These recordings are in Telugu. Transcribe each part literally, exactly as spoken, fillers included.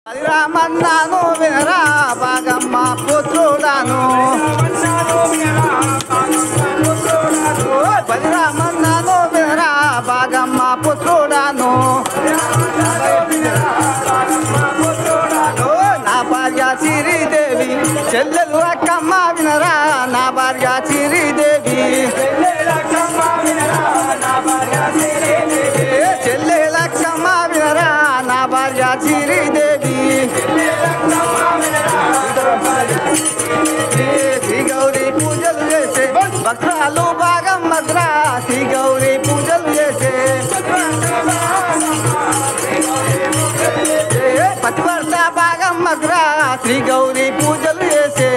రామన్నాను వినరా భాగమ్మ పుత్రుడాను బలిరామన్నాను వినరా భాగమ్మ పుత్రుడాను నా భార్య శ్రీదేవి చెల్లెలు అక్కమ్మ వినరా నా భార్య శ్రీదేవి చెల్లెలక్కమ్మ వినరా నా భార్య శ్రీదేవి శ్రీ గౌరీ పూజలు చేసే భక్తాలు భాగమ్మద్రా శ్రీ గౌరీ పూజలు చేసే పతివర్త భాగమ్మద్రా శ్రీ గౌరీ పూజలు చేసే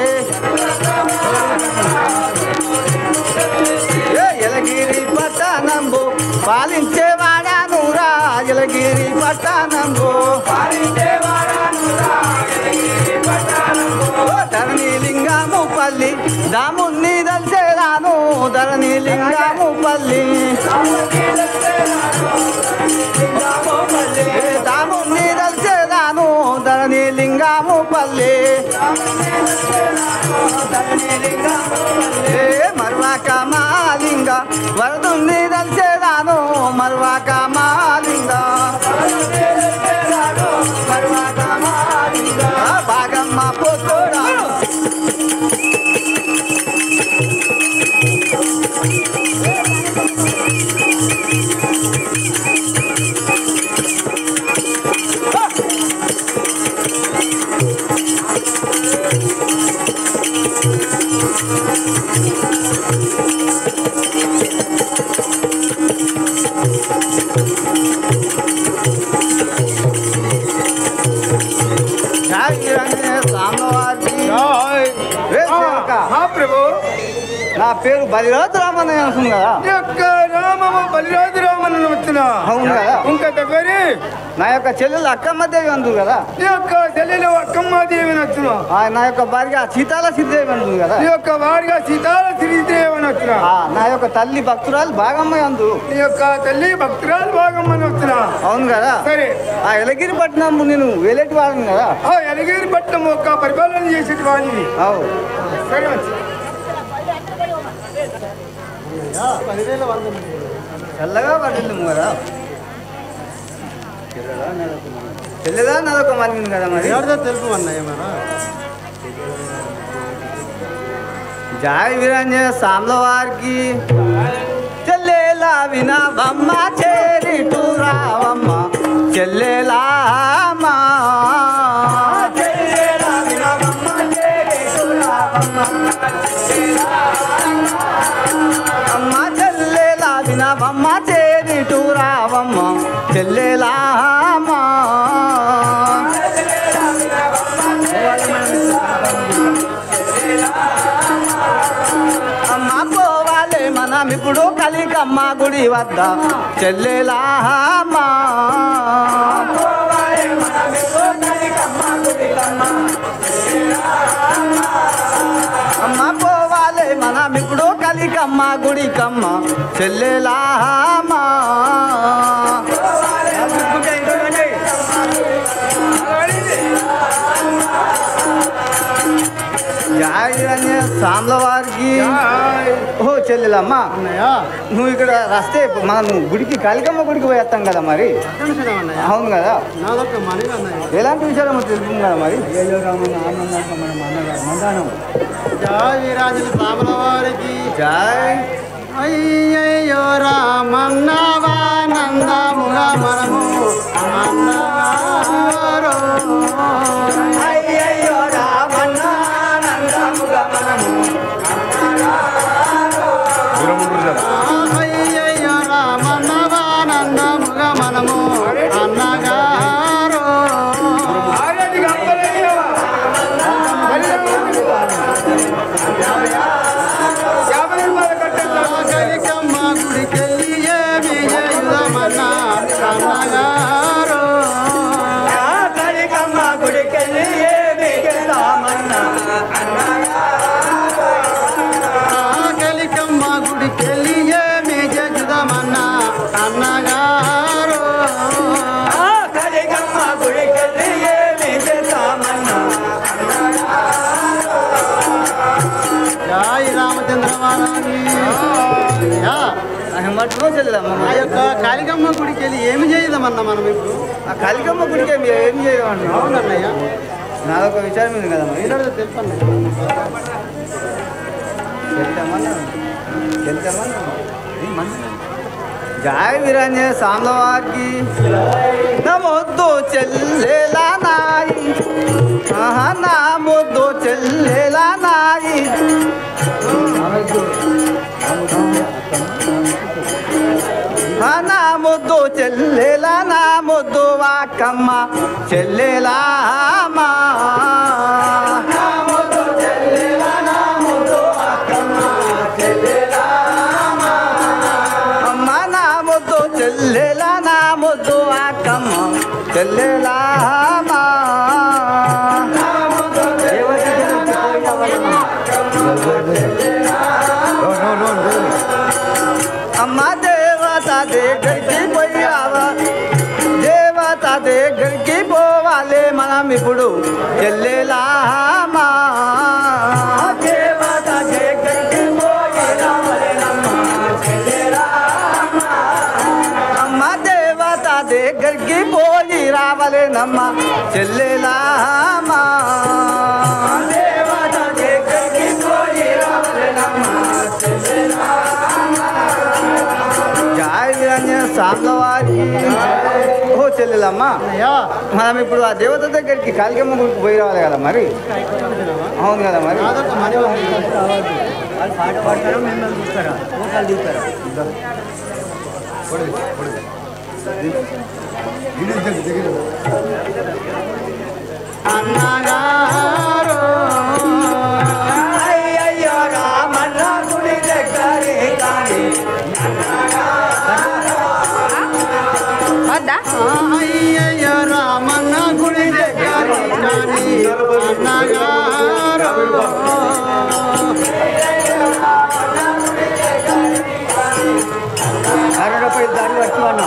ఎలగిరి పట్టణంబు పాలించేవాడానురా ఎలగిరి పట్టణంబు ధరణి లింగము పల్లి దాముని దల్చేరాను ధరణి లింగము పల్లి దాముని దల్చేరాను ధరణి లింగము పల్లి మర్వాక మాలింగ వరదుని దల్చేరాను మర్వాక మాలింగ మర్వాక మాలింగ భాగమ్మ పుత్రుడా నా పేరు బలిరాజు రామన్న అనుకుంది కదా రామమ్మ బలిరాజు రామన్న వచ్చినా అవును కదా ఇంకా దగ్గరే నా యొక్క చెల్లెలు అక్కమ్మదేవి అందు కదా నీ యొక్క చెల్లెలు అక్కమ్మదేవి నచ్చునా నా యొక్క భార్య సీతాల శ్రీదేవి అందు కదా నీ యొక్క భార్య సీతాల శ్రీదేవి నచ్చునా నా యొక్క తల్లి భక్తురాలు భాగమ్మ అందు నీ యొక్క తల్లి భక్తురాలు భాగమ్మ నచ్చునా అవును కదా సరే ఆ ఎలగిరి పట్నం నేను వేలేటి వాడిని కదా ఆ ఎలగిరి పట్నం ఒక పరిపాలన చేసేటి వాడిని అవు సరే మంచి చల్లగా పడుతుంది కదా చెల్లెదా నెలకు మరిగింది కదా మరి తెలుపు అన్నయ్య మన జాయ్ వీరంజన సాంబల వారికి చెల్లెలా వినవమ్మ చేరిటు రావమ్మ చెల్లెలా అమ్మ చెల్లెలా వినవమ్మ చేరిటు రావమ్మ చెల్లెలా అమ్మ పోవాలే మనం ఇప్పుడు కలికమ్మ గుడి వద్ద చెల్లెలా అమ్మ పోవాలే మనం ఇప్పుడు కలికమ్మ గుడికమ్మ చెల్లెలా సాంబల వారికి ఓ చెల్లెలమ్మా నువ్వు ఇక్కడ వస్తే మనం గుడికి కాళికమ్మ గుడికి పోయేస్తాం కదా మరి అవును కదా ఎలాంటి విషయాలు తెలుసు కదా మరి జై వీరాజుల సాంబల వారికి జై అయ్యయ్యో రామన్నవా నందముగా మనము అన్నవారో అయ్యయ్యో రామన్న నందముగా మనము అయ్యయ్యో రామన్నవా నందముగా మనము అన్నగారో కలికమ్మ గుడికెళ్ళి ఏమి చేయుదమన్నా అన్నగారో ఓ చెల్లెలమ్మ ఆ యొక్క కాళికమ్మ గుడికి వెళ్ళి ఏమి చేద్దామన్నా మనం ఇప్పుడు ఆ కాళికమ్మ గుడికి ఏం ఏం చేయమంటున్నావు అవునన్నయ్య నాదొక విచారం ఉంది కదమ్మా ఈనాడు తెలుపండి వెళ్తామన్నా వెళ్తామన్నా జాయ్ విరంజ సాంబవారికి నమొద్దు చెల్లెలా నాయి ఆహా నా ముద్దు చెల్లెలా నాయి నా ముద్దు చెల్లెలా నా ముద్దు వాకమ్మ చెల్లెలా మా చెల్లెలా నా ముద్దు అక్కమ్మ చెల్లెలా అమ్మ దేవత దగ్గరికి పోయావా దేవత దగ్గరికి పోవాలి మనం ఇప్పుడు చెల్లెలా దేవత దగ్గరికి పోయి అమ్మ దేవత దగ్గరికి పోయి రావలేనమ్మ చెల్లెలా దేవత దగ్గరికి పోయి రావలేనమ్మ చెల్లెలా జాయ్ విరంజన సాంబవారి ఓ చెల్లెలమ్మ మనం ఇప్పుడు ఆ దేవత దగ్గరికి కాళికమ్మ గుడికి పోయి రావాలి కదా మరి అవును కదా మరి పాట పాడతారా మిమ్మల్ని చూస్తారా మోకాలు దిగుతారా అన్నగారు అయ్యయ్యో రామన్న గుడి దగ్గరే కానీ అయ్యయ్యో రామన్న గుడి దగ్గరే కానీ అన్నగారు అరడపై దారి వచ్చువన్నా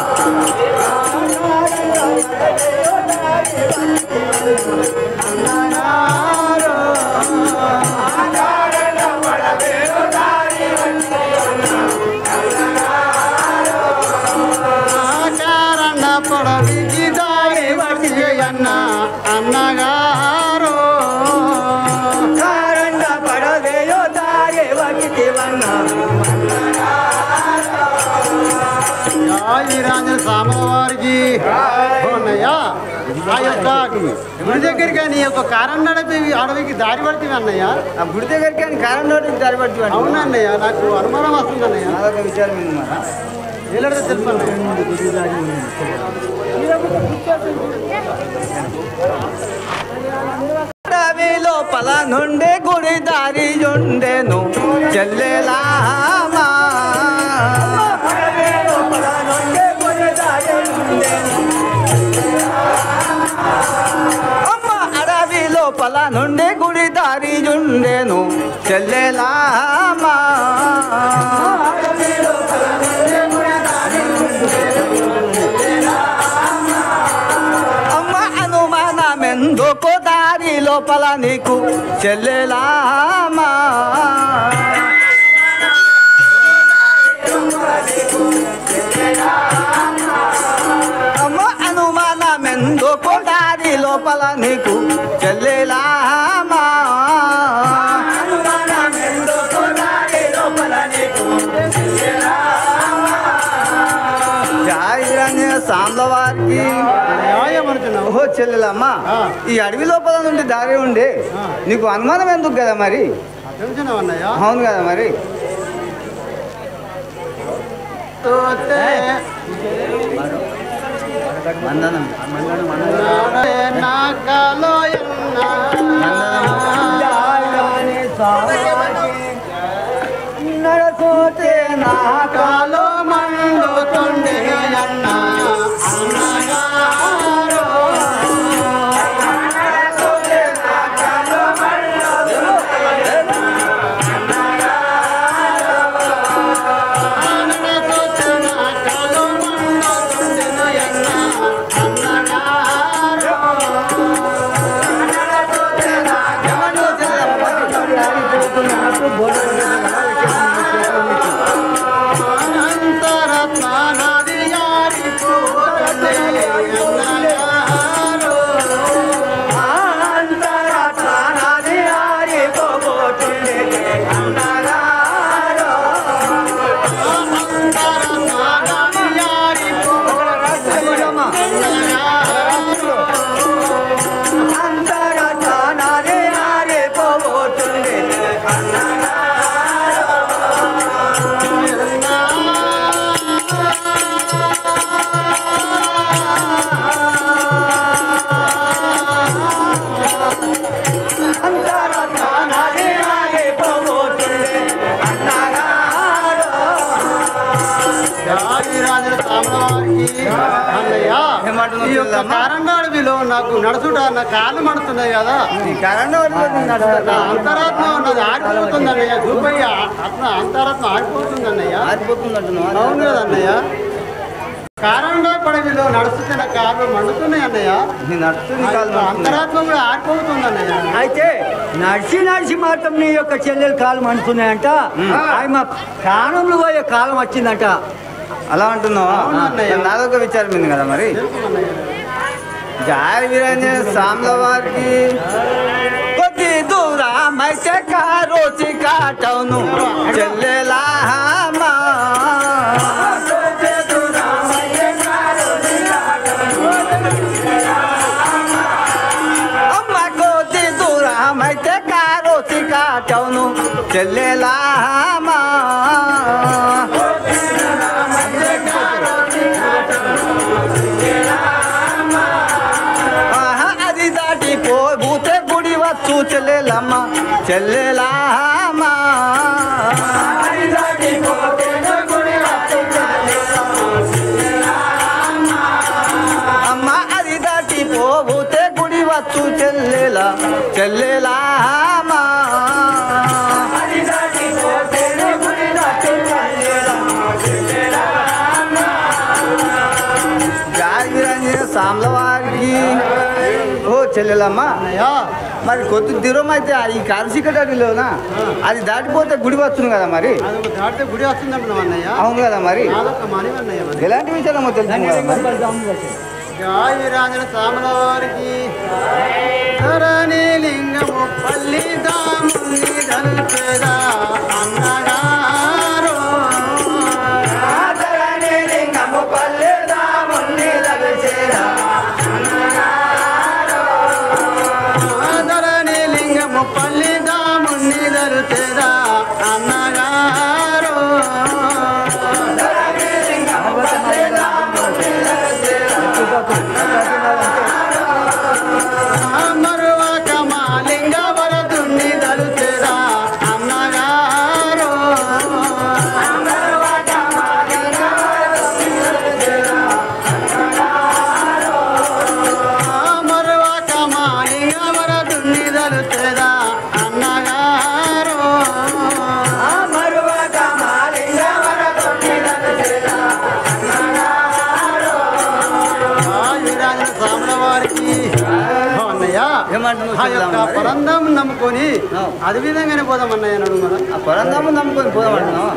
కారణ పొడవికి దారి వచ్చి అన్న అన్నగారు కారణ పడవేయో దారి వచ్చి వన్నా రాజ సామవారికి అన్నయ్య ఆ యొక్క గుడి దగ్గరికి నీ యొక్క కారం నడిపి అడవికి దారి పడుతుంది అన్నయ్య ఆ గుడి దగ్గరికి అని కారణం నోటికి దారి పడుతుంది అవునన్నయ్య నాకు అనుమానం వస్తుంది అన్నయ్య నాదొక విచారం ఉంది మరి ఏలడితే తెలుసు లోపల నుండి గుడి దారి ఉండేను చెల్లెలా అమ్మ అడవి లోపల నుండి గుడి దారి ఉండేను చెల్లెలా అమ్మ అనుమానమెందుకు దారి లోపల నీకు చెల్లెలా అమ్మ అనుమానమెందుకు దారి లోపల నీకు చెల్లెలా సాంబవారికి ఓహో చెల్లెలమ్మా ఈ అడవి లోపల నుండి దారి ఉండే నీకు అనుమానం ఎందుకు కదా మరి అవును కదా మరి మందనం నడసోతే నా కాలో మండుతుండే అన్న కారణాడవిలో నాకు నడుచుట నా కాళ్ళు మడుతున్నాయి కదా ఈ కరెంట్ అంతరాత్మ ఉన్నది ఆడిపోతుంది అన్నయ్య చూపయ్య ఆత్మ అంతరాత్మ ఆడిపోతుంది అన్నయ్య ఆడిపోతుంది అంటున్నావు. అవును కదా అన్నయ్య కారణంగా పడవిలో నడుస్తున్న కాళ్ళు మండుతున్నాయి అన్నయ్య నీ నడుస్తుంది కాలు అంతరాత్మ కూడా ఆడిపోతుంది అన్నయ్య. అయితే నడిచి నడిచి మాత్రం నీ యొక్క చెల్లెలు కాలం అంటున్నాయంట. ఆమె ప్రాణంలో పోయే కాలం వచ్చిందంట. అలా అంటున్నావా? నాదొక విచారం ఉంది కదా మరి. జాయ వీరంజన సామ్ల వారికి కొద్ది దూరం అయితే కారోచి కాటవును చెల్లెలా అమ్మ కొద్ది దూరం అయితే కారోచి కాటవును చెల్లెలా అది దాటి పోతే గుడి వచ్చు చెల్లెలమ్మ చెల్లెలమ్మ అమ్మ అది దాటి పోతే గుడి వచ్చు చెల్లెల చెల్లెలమ్మ సామ్ల వారికి ఓ చెల్లెలమ్మా మరి కొద్ది దూరం అయితే ఈ కాల్సికటలోనా అది దాటిపోతే గుడి వస్తుంది కదా మరి. దాటితే గుడి వస్తుంది అంటున్నావు అన్నయ్య. అవును కదా మరి. ఎలాంటి విషయాలు తెలుసు జాయిరాజన సామ్ల వారికి ధరణి లింగము పల్లి దాముని దల్పేదా అన్నగారు ధరణి లింగము పల్లి దాముని దల్చేదా ధరణి లింగము పల్లి దాముని దల్చేదా అన్నగారు మరువక మాలింగ వరదుని దలుచెరా అన్నగారు మరువక మాలింగ వరదుని దలుచెరా అన్నగారు మరువక మాలింగ వరదుని దలుచెరా సామ్ల వారికి పరందం నమ్ముకొని అది విధంగానే పోదాం అన్నయ్య నడు మనం ఆ పరందాము నమ్ముకొని పోదామంటున్నావు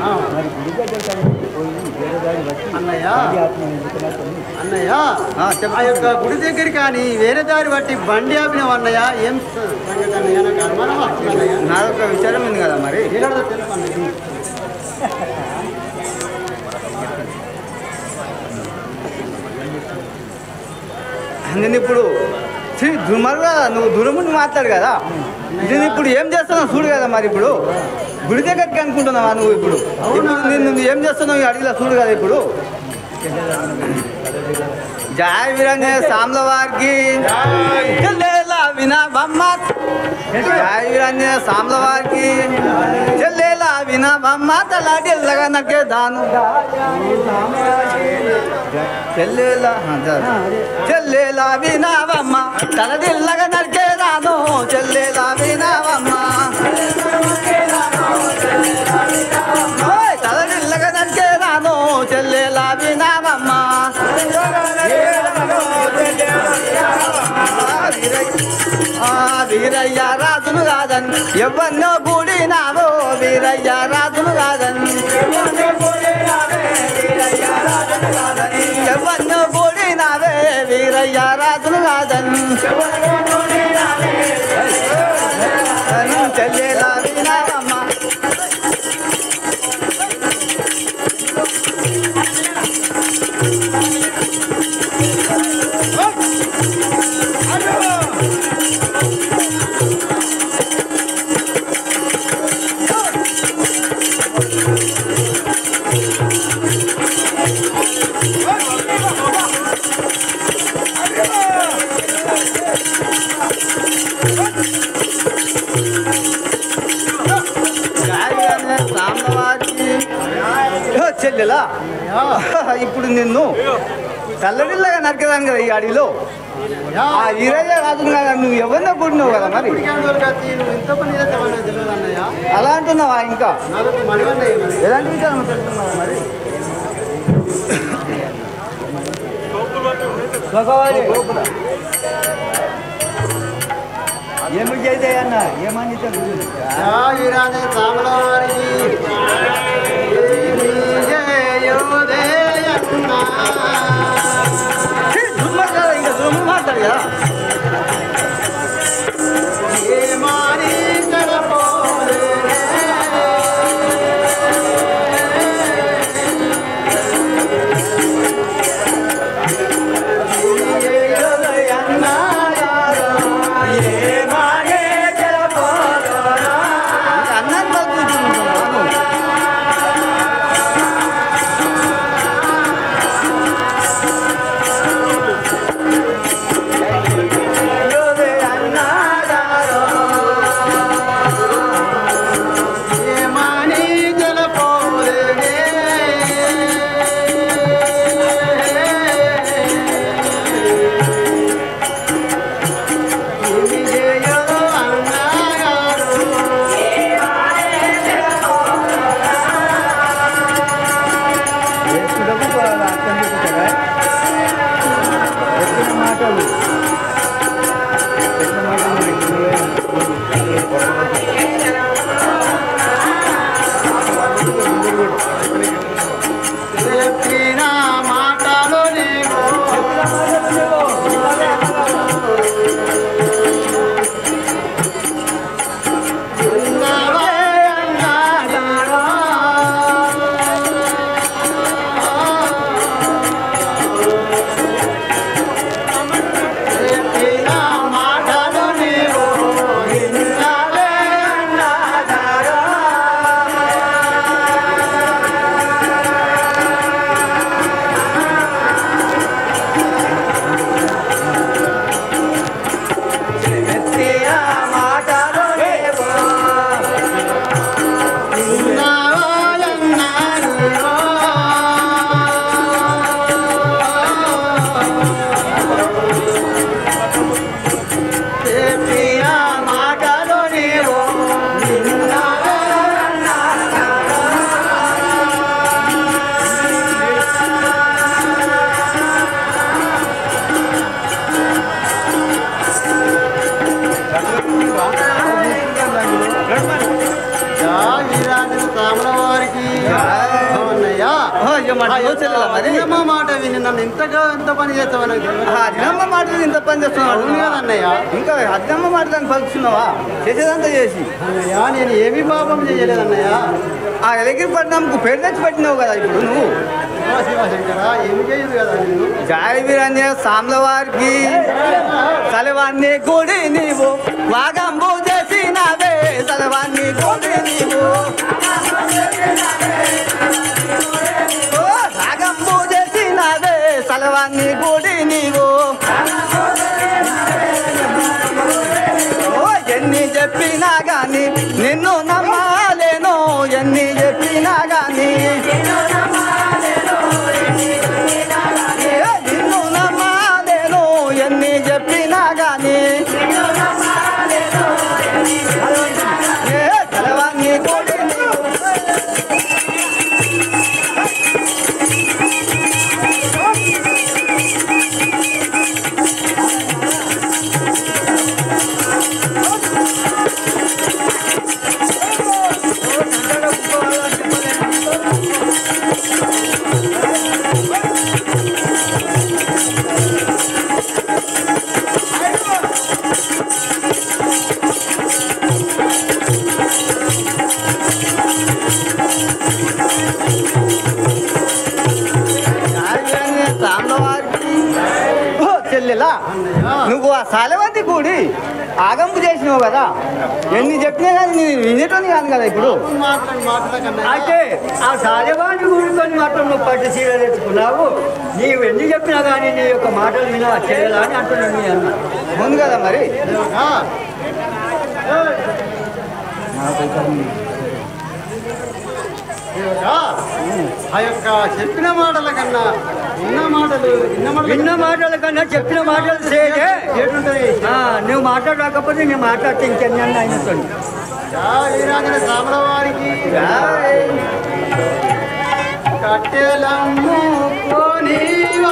అన్నయ్య అన్నయ్య ఆ యొక్క గుడి దగ్గర కానీ వేరే దారి బట్టి బండి ఆపినాం అన్నయ్య. ఏం సంగతి అన్నయ్య నాకు అనుమానం వస్తుంది అన్నయ్య. నాదొక విచారం ఉంది కదా మరి. ఏదో తెలుసు అన్నయ్య. నేను ఇప్పుడు శ్రీ దుర్మరుగా నువ్వు దూరం నుండి మాట్లాడు కదా. నేను ఇప్పుడు ఏం చేస్తున్నావు చూడు కదా మరి. ఇప్పుడు గుడి దగ్గరికి అనుకుంటున్నావా నువ్వు? ఇప్పుడు ఇప్పుడు నేను ఏం చేస్తున్నావు అడిగిలా చూడు కదా. ఇప్పుడు జాయ వీరంజన సామ్ల వారికి చెల్లెలా వినవమ్మ జాయ వీరంజన సామ్ల వారికి చెల్లెలా వినవమ్మ తలాడిల్లగా నక్కే దాను చెల్లెలా చెల్లెలా వినవమ్మ తలడిల్లగా నరికేదాను చెల్లెలా వినవమ్మ తలడిల్లగా నరికేదాను చెల్లెలా వినవమ్మ వీరయ్య రాజును కాదని ఎవరినో కూడినావో వీరయ్య రాజును కాదని ఎవరినో కూడినావే వీరయ్య రాజును కాదని చెల్లెలా వినావమ్మ సాంబవారికి చెల్లెలా ఇప్పుడు నిన్ను చల్లడిల్లాగా నరికేదాను కదా ఈ అడవిలో ఆ ఈరయ్య రాజు నువ్వు ఎవరినో కూడినావు కదా మరి అలా అంటున్నావా ఇంకా ఎలాంటి విచారం చెప్తున్నావా మరి ఏమి చేద్దాయి అన్న ఏమని ఇంకా దుమ్ము మాట్లాడు కదా మాట విని నన్ను ఇంతగా ఎంత పని చేస్తావు అదినమ్మ మాట ఇంత పని చేస్తున్నావు అన్నయ్య ఇంకా అదినమ్మ మాట దాన్ని పలుకుతున్నావా చేసేదంతా చేసి అన్నయ్య నేను ఏమి పాపం చేయలేదన్నయ్య ఆ ఎలగిరిపట్నంకు పేరు తెచ్చి పెట్టినావు కదా ఇప్పుడు నువ్వు శివశంకర ఏమి చేయదు కదా నేను జాయ వీరన్య సామ్లవారికి సలవాన్ని గుడి నీవు వాగంబు చేసినవే సలవాన్ని గుడి నీవు రాగంబు చేసినవే సలవాన్ని గుడి నీవు ఎన్ని చెప్పినా గాని నిన్ను నమ్మాలేను ఎన్ని చెప్పినా గాని నిన్ను నమ్మాలేను ఎన్ని చెప్పినా గాని సలవాన్ని గుడి నీవు చెల్లెలా నువ్వు ఆ సాలవంతి కూడి ఆగంపు చేసినావు కదా, ఎన్ని చెప్పినా కానీ నేను వినేటోని కాదు కదా ఇప్పుడు. మాట్లాడి మాట్లాడకన్నా అయితే ఆ సాలెవాణి ఊరుకొని మాత్రం నువ్వు పట్టు చీర తెచ్చుకున్నావు. నీవు ఎన్ని చెప్పినా కానీ నీ యొక్క మాటలు వినా చేయాలా అని అంటున్నాను నీ అన్న. ఉంది కదా మరి. ఆ యొక్క చెప్పిన మాటల కన్నా విన్న మాటలు విన్న మాటలు విన్న మాటల కన్నా చెప్పిన మాటలు చేయే ఏటుంటది? నువ్వు మాట్లాడకపోతే నేను మాట్లాడితే ఇంకెన్ని అన్న అయినతో వీరాజన సామల వారికి కట్టెలమ్ము కొని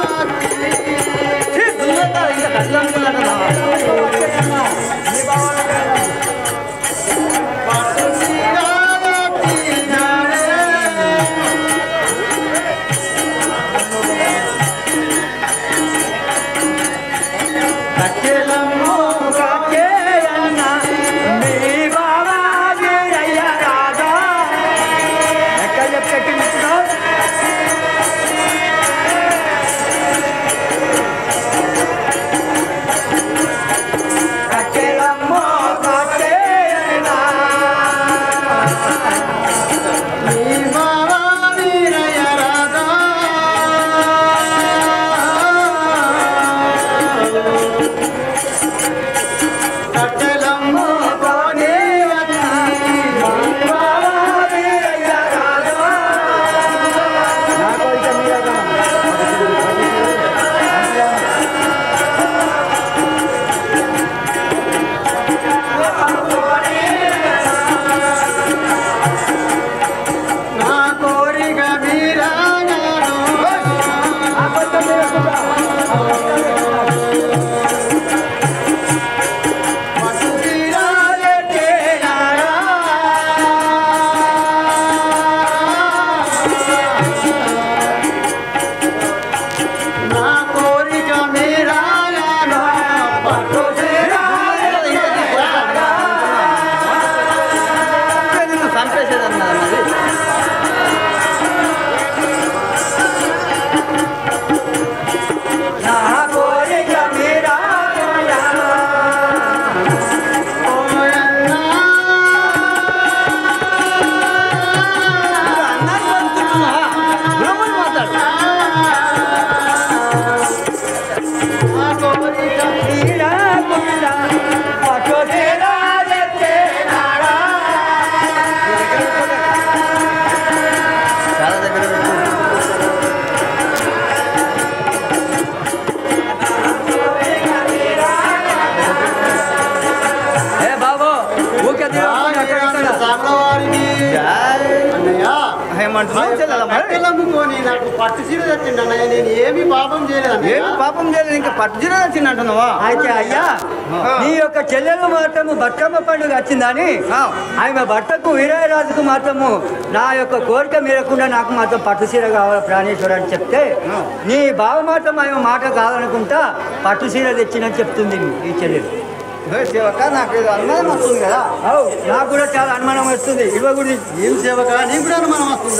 కట్టెలమ్ముకొని నాకు పట్టు చీర తెచ్చిండు అన్నయ్య. నేను ఏమి పాపం చేయలేదు. ఏమి పాపం చేయలేదు, ఇంకా పట్టు చీర తెచ్చిండు అంటున్నావా? అయితే అయ్యా నీ యొక్క చెల్లెలు మాత్రము బతుకమ్మ పండుగ వచ్చిందని ఆమె భర్తకు వీరరాజుకు మాత్రము నా యొక్క కోరిక మీరకుండా నాకు మాత్రం పట్టు చీర కావాలి ప్రాణేశ్వర అని చెప్తే నీ బావ మాత్రం ఆమె మాట కాదనుకుంటా పట్టు చీర తెచ్చిందని చెప్తుంది ఈ చెల్లెలు. సేవక నాకు ఏదో అనుమానం వస్తుంది కదా. అవు నాకు కూడా చాలా అనుమానం వస్తుంది. ఇవ్వ గురించి ఏం సేవక నీకు కూడా అనుమానం వస్తుందా?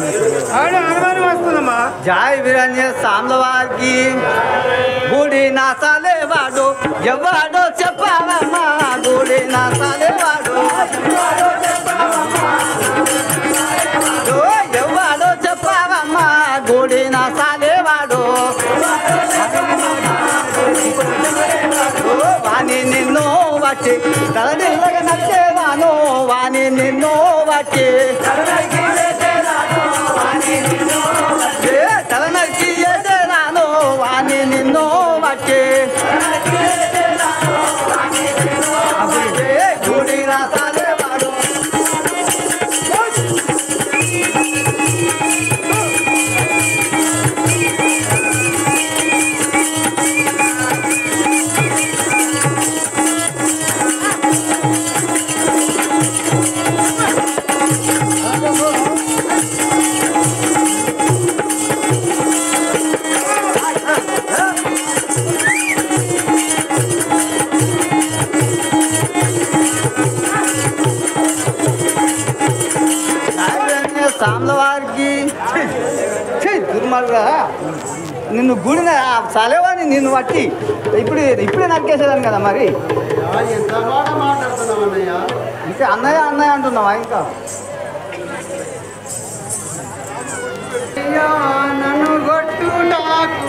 అనుమానం వస్తుందమ్మా. జాయ్ వీరాంజనేయ స్వాముల వారికి గుడి నాసాలే వాడు ఎవడో చెప్పావమ్మా, గుడి నాసాలే వాడు ఎవడో చెప్పావమ్మా, గుడి నాసాలే వాడు వాణి నిన్నో వచ్చి తల నిల్లగా నచ్చేవాను, వాణి నిన్నో వచ్చి తల నరికి ఎదేరాను, వాణి నిన్నో వచ్చి గుడి రాసాలే వాడు సామ్ల వారికి దుర్మార్గా నిన్ను గుడిన సాలేవాని నిన్ను బట్టి ఇప్పుడు ఇప్పుడే నరికేసేదాన్ని కదా మరి. ఎంత మాట మాట్లాడుతున్నావు అన్నయ్య? ఇంకా అన్నయ్య అన్నయ్య అంటున్నావా ఇంకా? అయ్యా నన్ను కొట్టు నాకు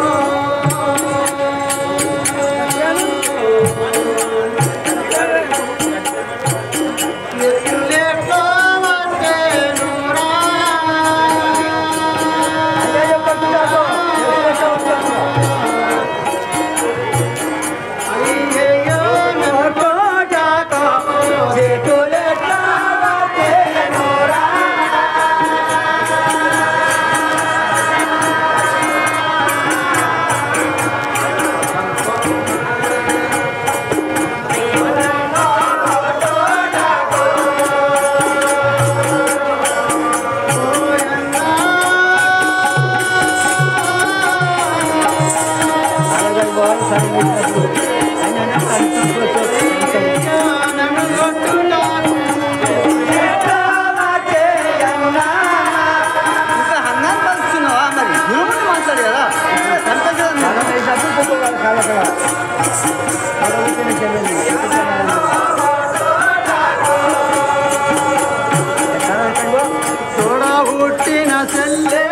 తోడా పుట్టిన చెల్లె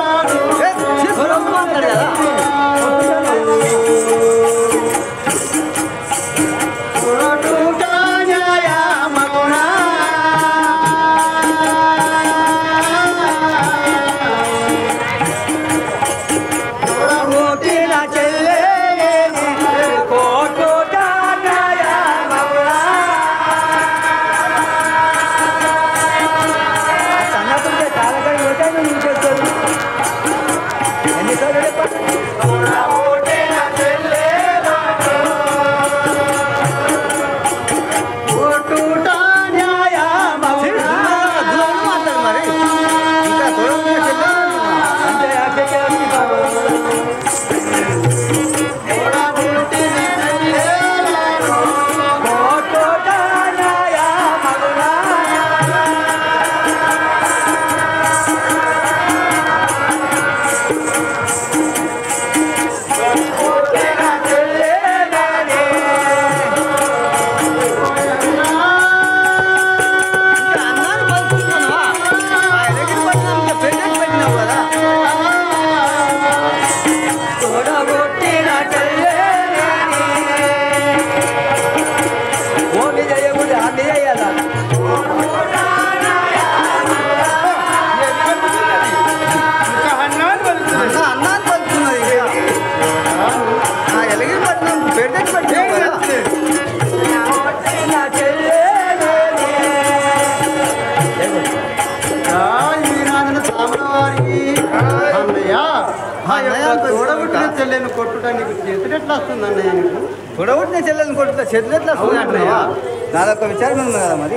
తోడబుట్టిన చెల్లెను కొట్టుట నీకు చేతులు ఎట్లా వస్తుంది అన్నయ్య? నీకు తోడబుట్టిన చెల్లెని కొట్టుతా చేతులు ఎట్లా వస్తుంది అంటున్నావా? నాదొక విచారం ఉంది కదా మరి.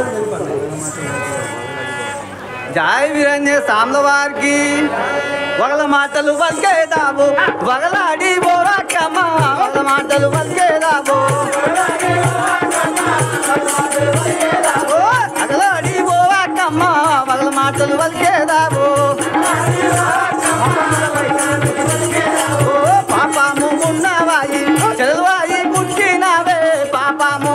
జాయ్ వీరన్య సామ్ల వారికి వగల మాటలు వల్కేదాము వగలాడి బోరాకమ్మ వగల మాటలు వల్కేదాము వగలాడి బోరాకమ్మ వగల మాటలు వల్కేదాము పాపము ఉన్నవాయి చదువాయి పుట్టినవే పాపము